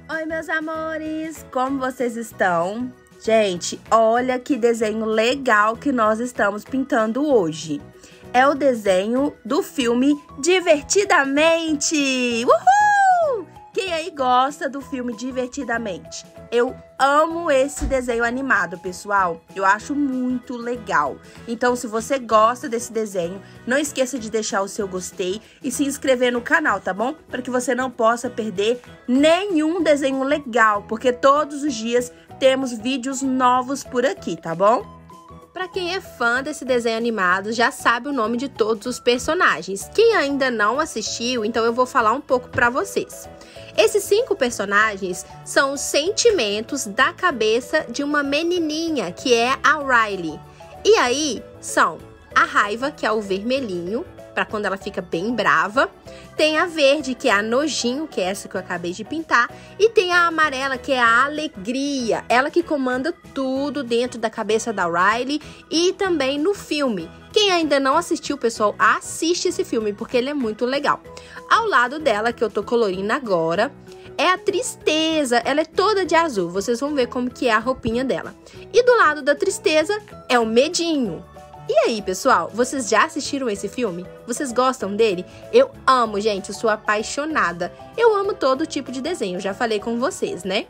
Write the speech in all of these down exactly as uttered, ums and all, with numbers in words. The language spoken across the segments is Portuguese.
Oi, meus amores! Como vocês estão? Gente, olha que desenho legal que nós estamos pintando hoje. É o desenho do filme Divertidamente! Uhul! Quem aí gosta do filme Divertidamente? Eu amo esse desenho animado, pessoal. Eu acho muito legal. Então, se você gosta desse desenho, não esqueça de deixar o seu gostei e se inscrever no canal, tá bom? Para que você não possa perder nenhum desenho legal, porque todos os dias temos vídeos novos por aqui, tá bom? Para quem é fã desse desenho animado, já sabe o nome de todos os personagens. Quem ainda não assistiu, então eu vou falar um pouco para vocês. Esses cinco personagens são os sentimentos da cabeça de uma menininha, que é a Riley. E aí, são a raiva, que é o vermelhinho, para quando ela fica bem brava. Tem a verde, que é a nojinho, que é essa que eu acabei de pintar. E tem a amarela, que é a alegria. Ela que comanda tudo dentro da cabeça da Riley e também no filme. Quem ainda não assistiu, pessoal, assiste esse filme, porque ele é muito legal. Ao lado dela, que eu tô colorindo agora, é a tristeza. Ela é toda de azul. Vocês vão ver como que é a roupinha dela. E do lado da tristeza é o medinho. E aí, pessoal, vocês já assistiram esse filme? Vocês gostam dele? Eu amo, gente, eu sou apaixonada. Eu amo todo tipo de desenho, já falei com vocês, né?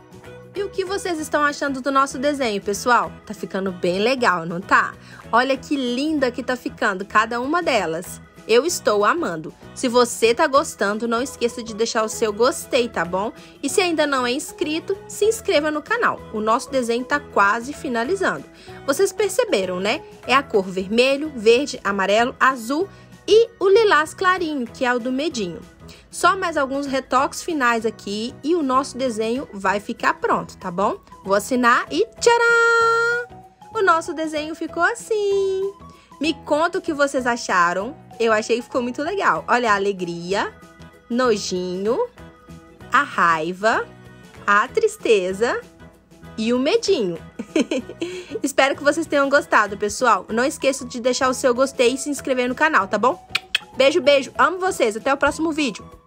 E o que vocês estão achando do nosso desenho, pessoal? Tá ficando bem legal, não tá? Olha que linda que tá ficando cada uma delas. Eu estou amando. Se você tá gostando, não esqueça de deixar o seu gostei, tá bom? E se ainda não é inscrito, se inscreva no canal. O nosso desenho tá quase finalizando. Vocês perceberam, né? É a cor vermelho, verde, amarelo, azul e o lilás clarinho, que é o do medinho. Só mais alguns retoques finais aqui e o nosso desenho vai ficar pronto, tá bom? Vou assinar e tcharam! O nosso desenho ficou assim. Me conta o que vocês acharam. Eu achei que ficou muito legal. Olha a alegria, nojinho, a raiva, a tristeza e o medinho. Espero que vocês tenham gostado, pessoal. Não esqueça de deixar o seu gostei e se inscrever no canal, tá bom? Beijo, beijo. Amo vocês. Até o próximo vídeo.